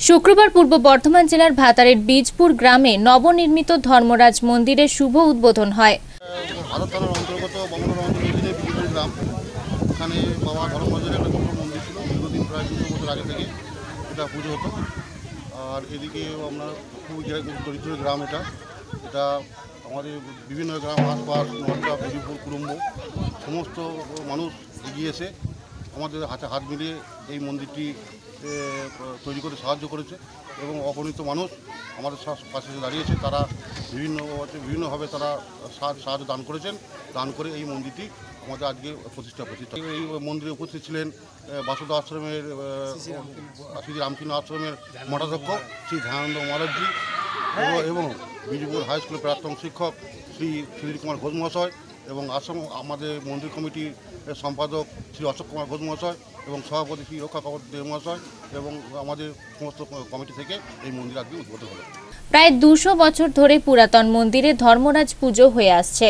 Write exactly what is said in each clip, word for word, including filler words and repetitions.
শুক্রবার পূর্ব বর্ধমান জেলার ভাতারের বীজপুর গ্রামে নবনির্মিত ধর্মরাজ মন্দিরের শুভ উদ্বোধন হয়। ভাতার থানার অন্তর্গত বীজপুর গ্রাম, এখানে বাবা ধর্মরাজের একটা ছোট মন্দির ছিল। দীর্ঘদিন প্রায় দুশো বছর আগে থেকে এটা পুজো হতো। আর এদিকে আমরা খুব দরিদ্র গ্রাম, এটা এটা আমাদের বিভিন্ন গ্রাম আশপাশ নর্দা বীজপুর কুটুম্ব সমস্ত মানুষ এগিয়ে এসে আমাদের হাতে হাত মিলিয়ে এই মন্দিরটি তৈরি করতে সাহায্য করেছে এবং অগণিত মানুষ আমাদের পাশে দাঁড়িয়েছে। তারা বিভিন্ন বিভিন্নভাবে তারা সাহায্য দান করেছেন। দান করে এই মন্দিরটি আমাদের আজকে প্রতিষ্ঠা প্রতিষ্ঠা এই মন্দিরে উপস্থিত ছিলেন বাসুদা আশ্রমের শ্রী রামকৃষ্ণ আশ্রমের মঠাধ্যক্ষ শ্রী ধ্যানানন্দ মহারাজজি এবং বীজপুর হাই স্কুলের প্রাক্তন শিক্ষক শ্রী সুধীর কুমার ঘোষ মহাশয় এবং আশ্রম আমাদের মন্দির কমিটির সম্পাদক শ্রী অশোক কুমার ঘোষ মহাশয় এবং সভাপতি শ্রী রক্ষা কাপড় দেব মহাশয় এবং আমাদের সমস্ত কমিটি থেকে এই মন্দির আজকে উদ্বোধন হলো। প্রায় দুশো বছর ধরে পুরাতন মন্দিরে ধর্মরাজ পুজো হয়ে আসছে।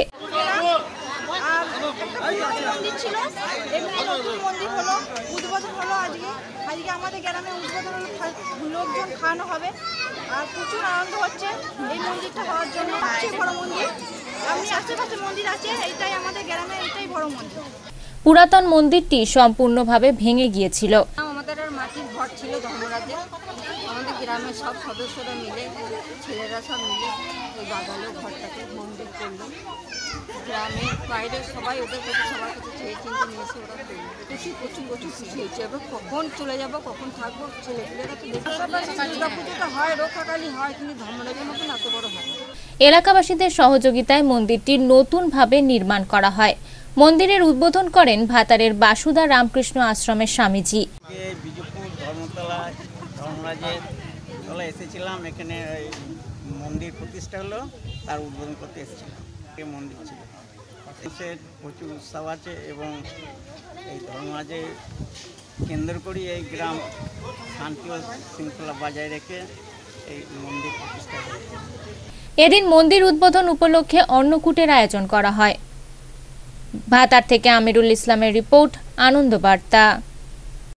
আজকে আমাদের গ্রামে উদ্বোধন লোকজন খাওয়ানো হবে আর প্রচুর আনন্দ হচ্ছে এই মন্দিরটা হওয়ার জন্য। সবচেয়ে বড় মন্দির, এমনি আশেপাশে মন্দির আছে, এইটাই আমাদের গ্রামে এইটাই বড় মন্দির। পুরাতন মন্দিরটি সম্পূর্ণভাবে ভেঙে গিয়েছিল। আমাদের মাটির ঘর ছিল ধর্মরাজের। আমাদের গ্রামের সব সদস্যরা মিলে, ছেলেরা সব মিলে ওই বাগালো ঘরটাকে মন্দির করলো। গ্রামের বাইরে সবাই ওদের কাছে সবার কাছে চেয়ে চিনতে নিয়েছে, ওরা করলো। প্রচুর প্রচুর প্রচুর খুশি হয়েছে। এবার কখন চলে যাবো, কখন থাকবো, ছেলেপিলেরা তো পাশাপাশি দুর্গা পুজোটা হয়, রক্ষাকালী হয়, কিন্তু ধর্মরাজের মতন এত বড় হয়। এলাকাবাসীদের সহযোগিতায় মন্দিরটি নতুনভাবে নির্মাণ করা হয়। মন্দিরের উদ্বোধন করেন ভাতারের বাসুদা রামকৃষ্ণ আশ্রমের স্বামীজি। বীজপুর ধর্মতলায় ধর্মরাজের তলায় এসেছিলাম, এখানে মন্দির প্রতিষ্ঠা হলো, তার উদ্বোধন করতে এসেছিলাম। মন্দির ছিল, মানুষের প্রচুর উৎসাহ আছে এবং এই ধর্মরাজে কেন্দ্র করি এই গ্রাম শান্তি ও শৃঙ্খলা বজায় রেখে এই মন্দির প্রতিষ্ঠা করেছে। এদিন মন্দির উদ্বোধন উপলক্ষে অন্নকূটের আয়োজন করা হয়। ভাতার থেকে আমিরুল ইসলামের রিপোর্ট, আনন্দ বার্তা।